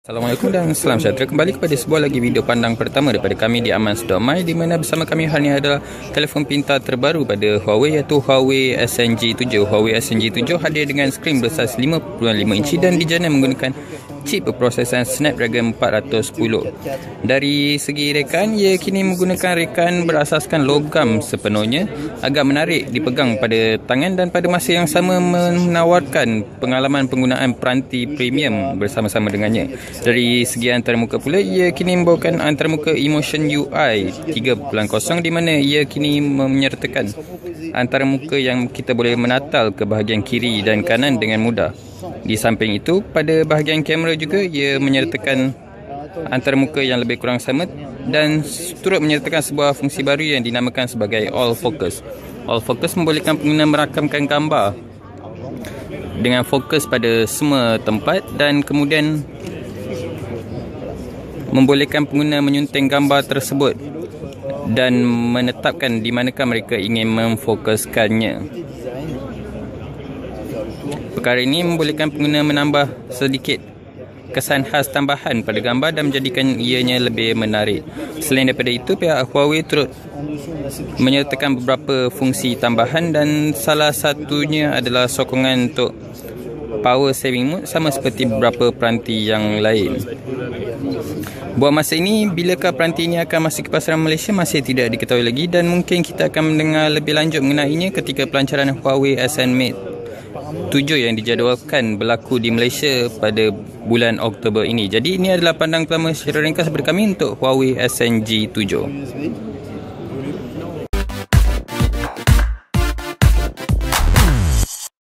Assalamualaikum dan salam sejahtera. Kembali kepada sebuah lagi video pandang pertama daripada kami di Amans.my, di mana bersama kami hari ini adalah telefon pintar terbaru pada Huawei, iaitu Huawei SNG7. Huawei SNG7 hadir dengan skrin bersaiz 5.5 inci dan dijana menggunakan chip berprosesan Snapdragon 410. Dari segi rekaan, ia kini menggunakan rekaan berasaskan logam sepenuhnya, agak menarik dipegang pada tangan dan pada masa yang sama menawarkan pengalaman penggunaan peranti premium bersama-sama dengannya. Dari segi antarmuka pula, ia kini membawakan antarmuka Emotion UI 3.0, di mana ia kini menyertakan antarmuka yang kita boleh menatal ke bahagian kiri dan kanan dengan mudah. Di samping itu, pada bahagian kamera juga ia menyertakan antarmuka yang lebih kurang sama dan turut menyertakan sebuah fungsi baru yang dinamakan sebagai All Focus. All Focus membolehkan pengguna merakamkan gambar dengan fokus pada semua tempat dan kemudian membolehkan pengguna menyunting gambar tersebut dan menetapkan di manakah mereka ingin memfokuskannya. Perkara ini membolehkan pengguna menambah sedikit kesan khas tambahan pada gambar dan menjadikan ianya lebih menarik. Selain daripada itu, pihak Huawei turut menyertakan beberapa fungsi tambahan dan salah satunya adalah sokongan untuk power saving mode sama seperti beberapa peranti yang lain. Buat masa ini, bilakah peranti ini akan masuk ke pasaran Malaysia masih tidak diketahui lagi, dan mungkin kita akan mendengar lebih lanjut mengenainya ketika pelancaran Huawei SN-Mate 7 yang dijadualkan berlaku di Malaysia pada bulan Oktober ini. Jadi ini adalah pandang pertama secara ringkas daripada kami untuk Huawei SNG7.